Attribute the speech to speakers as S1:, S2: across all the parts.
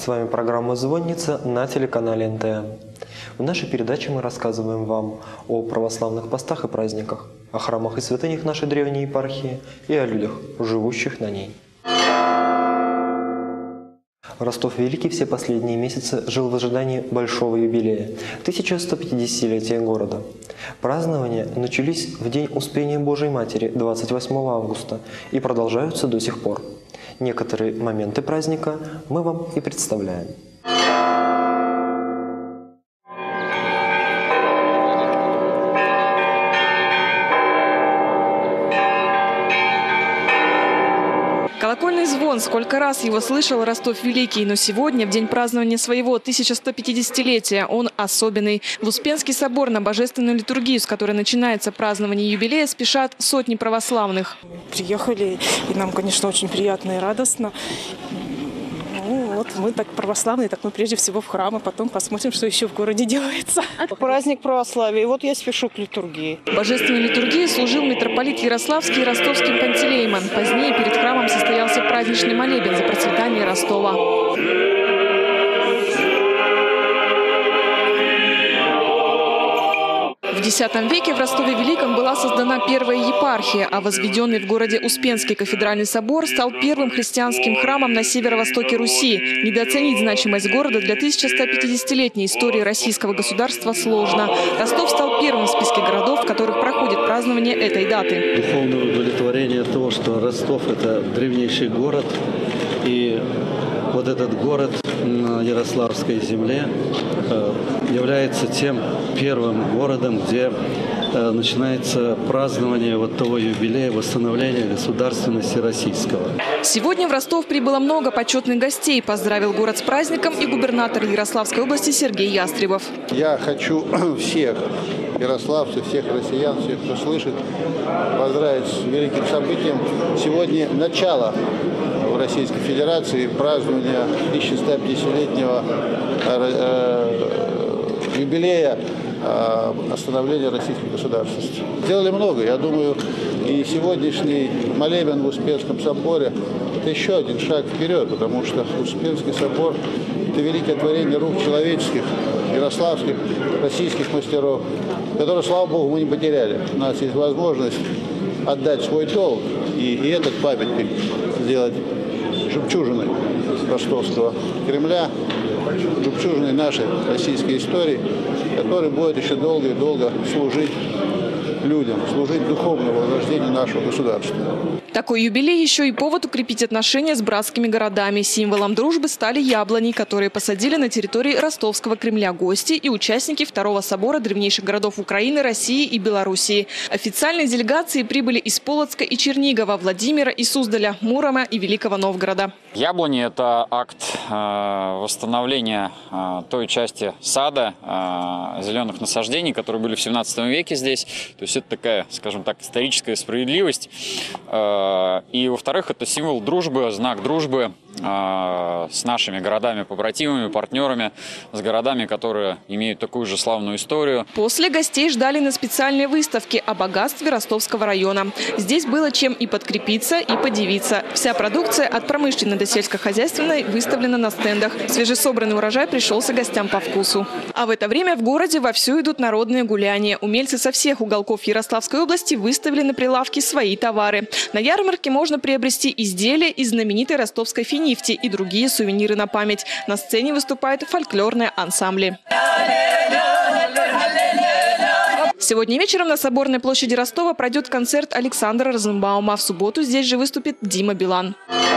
S1: С вами программа «Звонница» на телеканале НТМ. В нашей передаче мы рассказываем вам о православных постах и праздниках, о храмах и святынях нашей древней епархии и о людях, живущих на ней. Ростов Великий все последние месяцы жил в ожидании большого юбилея – 1150-летия города. Празднования начались в день Успения Божией Матери 28 августа и продолжаются до сих пор. Некоторые моменты праздника мы вам и представляем.
S2: Колокольный звон, сколько раз его слышал Ростов Великий, но сегодня, в день празднования своего 1150-летия, он особенный. В Успенский собор на божественную литургию, с которой начинается празднование юбилея, спешат сотни православных.
S3: Приехали, и нам, конечно, очень приятно и радостно. Вот мы так православные, так мы прежде всего в храм, а потом посмотрим, что еще в городе делается.
S4: Праздник православия, и вот я спешу к литургии.
S2: Божественной литургии служил митрополит Ярославский и Ростовский Пантелеймон. Позднее перед храмом состоялся праздничный молебен за процветание Ростова. В X веке в Ростове-Великом была создана первая епархия, а возведенный в городе Успенский кафедральный собор стал первым христианским храмом на северо-востоке Руси. Недооценить значимость города для 1150-летней истории российского государства сложно. Ростов стал первым в списке городов, в которых проходит празднование этой даты.
S5: Духовное удовлетворение того, что Ростов – это древнейший город, и вот этот город на Ярославской земле является тем первым городом, где начинается празднование вот того юбилея восстановления государственности российского.
S2: Сегодня в Ростов прибыло много почетных гостей. Поздравил город с праздником и губернатор Ярославской области Сергей Ястребов.
S6: Я хочу всех ярославцев, всех россиян, всех, кто слышит, поздравить с великим событием. Сегодня начало в Российской Федерации празднования 1150-летнего юбилея становления российской государственности. Сделали много. Я думаю, и сегодняшний молебен в Успенском соборе – это еще один шаг вперед, потому что Успенский собор – это великое творение рук человеческих, ярославских, российских мастеров, которые, слава Богу, мы не потеряли. У нас есть возможность отдать свой долг и этот памятник сделать жемчужиной Ростовского Кремля, жемчужиной нашей российской истории, который будет еще долго и долго служить людям, служить духовному возрождению нашего государства.
S2: Такой юбилей еще и повод укрепить отношения с братскими городами. Символом дружбы стали яблони, которые посадили на территории Ростовского Кремля гости и участники Второго собора древнейших городов Украины, России и Белоруссии. Официальные делегации прибыли из Полоцка и Чернигова, Владимира и Суздаля, Мурома и Великого Новгорода.
S7: Яблони – это акт восстановления той части сада, зеленых насаждений, которые были в 17 веке здесь. То есть это такая, скажем так, историческая справедливость. И, во-вторых, это символ дружбы, знак дружбы с нашими городами-побратимами, партнерами, с городами, которые имеют такую же славную историю. После
S2: гостей ждали на специальной выставке о богатстве Ростовского района. Здесь было чем и подкрепиться, и подивиться. Вся продукция от промышленной до сельскохозяйственной выставлена на стендах. Свежесобранный урожай пришелся гостям по вкусу. А в это время в городе вовсю идут народные гуляния. Умельцы со всех уголков Ярославской области выставили на прилавки свои товары. На ярмарке можно приобрести изделия из знаменитой ростовской финифти и другие сувениры на память. На сцене выступают фольклорные ансамбли. Сегодня вечером на Соборной площади Ростова пройдет концерт Александра Розенбаума. В субботу здесь же выступит Дима Билан.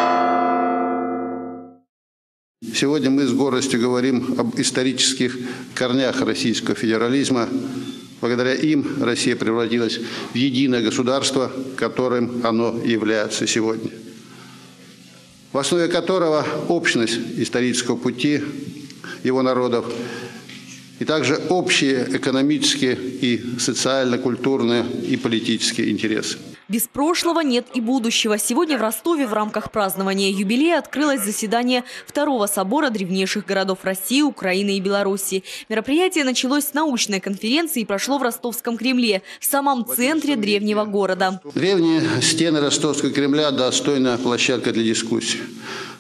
S6: Сегодня мы с гордостью говорим об исторических корнях российского федерализма. Благодаря им Россия превратилась в единое государство, которым оно является сегодня, в основе которого общность исторического пути его народов и также общие экономические и социально-культурные и политические интересы.
S8: Без прошлого нет и будущего. Сегодня в Ростове в рамках празднования юбилея открылось заседание Второго собора древнейших городов России, Украины и Белоруссии. Мероприятие началось с научной конференции и прошло в Ростовском Кремле, в самом центре древнего города.
S6: Древние стены Ростовского Кремля – достойная площадка для дискуссий.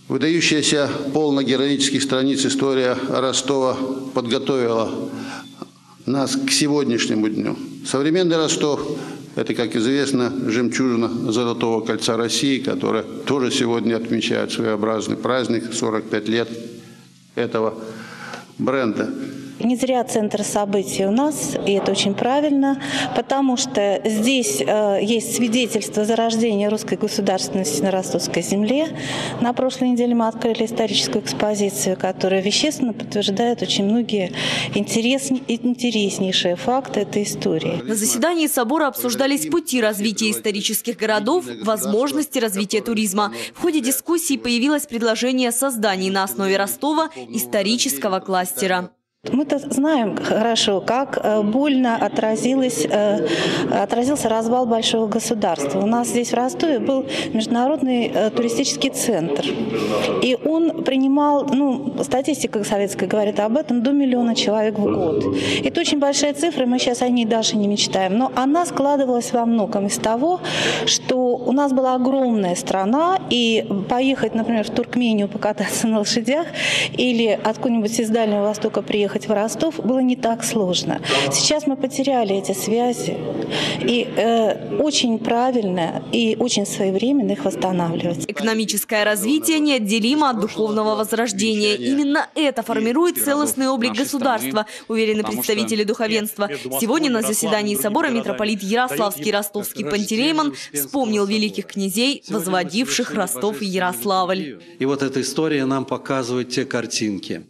S6: Выдающаяся полно-героических страниц история Ростова подготовила нас к сегодняшнему дню. Современный Ростов – это, как известно, жемчужина Золотого кольца России, которая тоже сегодня отмечает своеобразный праздник, 45 лет этого бренда.
S9: Не зря центр событий у нас, и это очень правильно, потому что здесь есть свидетельство зарождения русской государственности на Ростовской земле. На прошлой неделе мы открыли историческую экспозицию, которая вещественно подтверждает очень многие интереснейшие факты этой истории.
S8: На заседании собора обсуждались пути развития исторических городов, возможности развития туризма. В ходе дискуссии появилось предложение о создании на основе Ростова исторического кластера.
S9: Мы-то знаем хорошо, как больно отразился развал большого государства. У нас здесь в Ростове был международный туристический центр. И он принимал, статистика советская говорит об этом, до 1 миллиона человек в год. Это очень большая цифра, мы сейчас о ней даже не мечтаем. Но она складывалась во многом из того, что у нас была огромная страна, и поехать, например, в Туркмению покататься на лошадях или откуда-нибудь из Дальнего Востока приехать в Ростов было не так сложно. Сейчас мы потеряли эти связи, и очень правильно и очень своевременно их восстанавливать.
S8: Экономическое развитие неотделимо от духовного возрождения. Именно это формирует целостный облик государства, уверены представители духовенства. Сегодня на заседании собора митрополит Ярославский ростовский Пантелеймон вспомнил великих князей, возводивших Ростов и Ярославль.
S5: И вот эта история нам показывает те картинки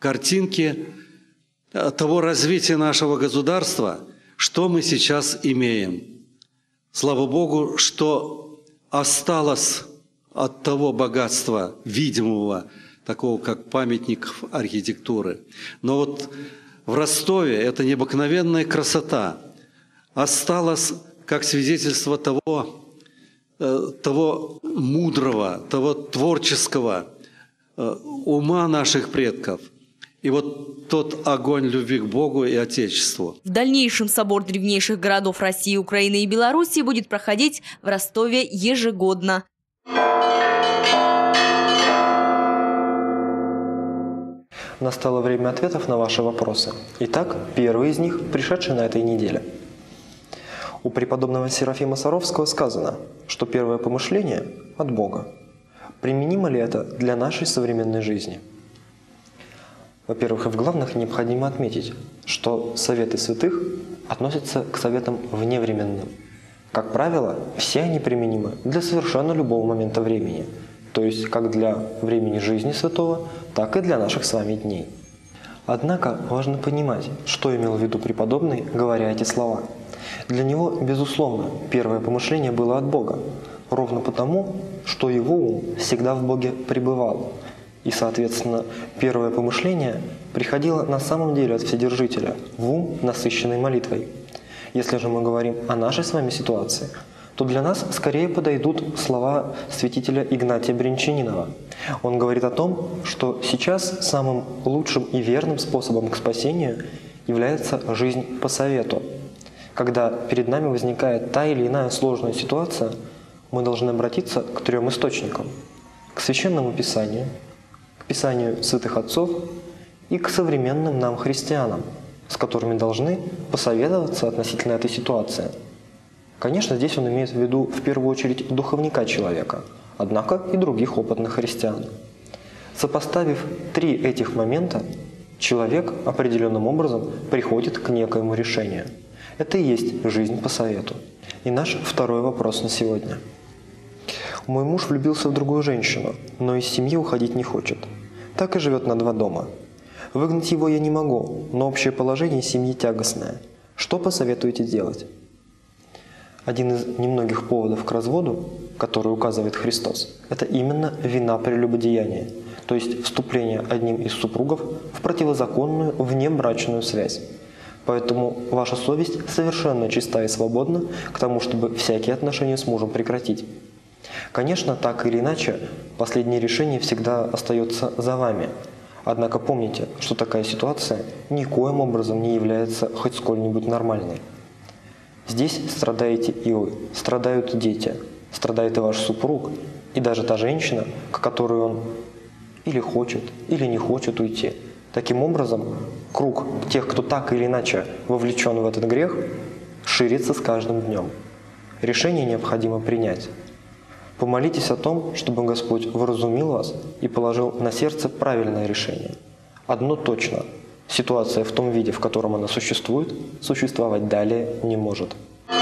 S5: того развития нашего государства, что мы сейчас имеем. Слава Богу, что осталось от того богатства видимого, такого как памятников архитектуры. Но вот в Ростове эта необыкновенная красота осталась как свидетельство того мудрого, того творческого ума наших предков. И вот тот огонь любви к Богу и Отечеству.
S8: В дальнейшем собор древнейших городов России, Украины и Беларуси будет проходить в Ростове ежегодно.
S1: Настало время ответов на ваши вопросы. Итак, первый из них, пришедший на этой неделе. У преподобного Серафима Саровского сказано, что первое помышление от Бога. Применимо ли это для нашей современной жизни? Во-первых, и в главных необходимо отметить, что советы святых относятся к советам вневременным. Как правило, все они применимы для совершенно любого момента времени, то есть как для времени жизни святого, так и для наших с вами дней. Однако важно понимать, что имел в виду преподобный, говоря эти слова. Для него, безусловно, первое помышление было от Бога, ровно потому, что его ум всегда в Боге пребывал. И, соответственно, первое помышление приходило на самом деле от Вседержителя, в ум, насыщенный молитвой. Если же мы говорим о нашей с вами ситуации, то для нас скорее подойдут слова святителя Игнатия Брянчанинова. Он говорит о том, что сейчас самым лучшим и верным способом к спасению является жизнь по совету. Когда перед нами возникает та или иная сложная ситуация, мы должны обратиться к 3 источникам – к Священному Писанию, к Писанию святых отцов и к современным нам христианам, с которыми должны посоветоваться относительно этой ситуации. Конечно, здесь он имеет в виду в первую очередь духовника человека, однако и других опытных христиан. Сопоставив 3 этих момента, человек определенным образом приходит к некоему решению. Это и есть жизнь по совету. И наш второй вопрос на сегодня. Мой муж влюбился в другую женщину, но из семьи уходить не хочет. Так и живет на 2 дома. Выгнать его я не могу, но общее положение семьи тягостное. Что посоветуете делать? Один из немногих поводов к разводу, который указывает Христос, это именно вина прелюбодеяния, то есть вступление одним из супругов в противозаконную внебрачную связь. Поэтому ваша совесть совершенно чиста и свободна к тому, чтобы всякие отношения с мужем прекратить. Конечно, так или иначе, последнее решение всегда остается за вами. Однако помните, что такая ситуация никоим образом не является хоть сколь-нибудь нормальной. Здесь страдаете и вы, страдают дети, страдает и ваш супруг, и даже та женщина, к которой он или хочет, или не хочет уйти. Таким образом, круг тех, кто так или иначе вовлечен в этот грех, ширится с каждым днем. Решение необходимо принять. Помолитесь о том, чтобы Господь вразумил вас и положил на сердце правильное решение. Одно точно – ситуация в том виде, в котором она существует, существовать далее не может.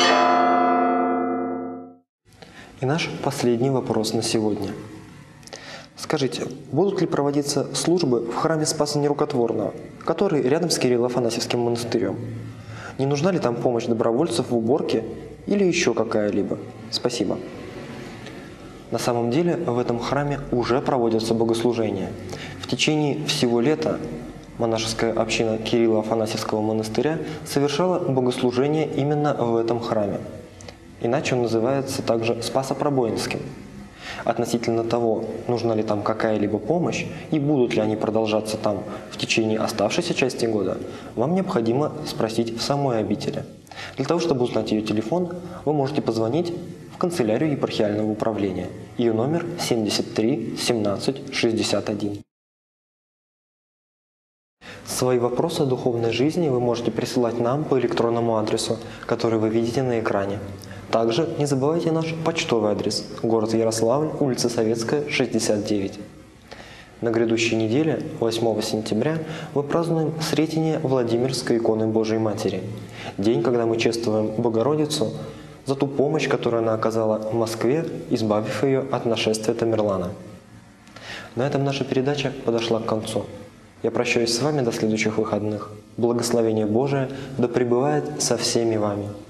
S1: И наш последний вопрос на сегодня. Скажите, будут ли проводиться службы в храме Спаса Нерукотворного, который рядом с Кирилло-Афанасьевским монастырем? Не нужна ли там помощь добровольцев в уборке или еще какая-либо? Спасибо. На самом деле в этом храме уже проводятся богослужения. В течение всего лета монашеская община Кирилло-Афанасьевского монастыря совершала богослужение именно в этом храме. Иначе он называется также Спасо-Пробоинским. Относительно того, нужна ли там какая-либо помощь и будут ли они продолжаться там в течение оставшейся части года, вам необходимо спросить в самой обители. Для того, чтобы узнать ее телефон, вы можете позвонить в канцелярию епархиального управления. Ее номер 73 17 61. Свои вопросы о духовной жизни вы можете присылать нам по электронному адресу, который вы видите на экране. Также не забывайте наш почтовый адрес – город Ярославль, улица Советская, 69. На грядущей неделе, 8 сентября, мы празднуем Сретение Владимирской иконы Божией Матери. День, когда мы чествуем Богородицу за ту помощь, которую она оказала в Москве, избавив ее от нашествия Тамерлана. На этом наша передача подошла к концу. Я прощаюсь с вами до следующих выходных. Благословение Божие да пребывает со всеми вами.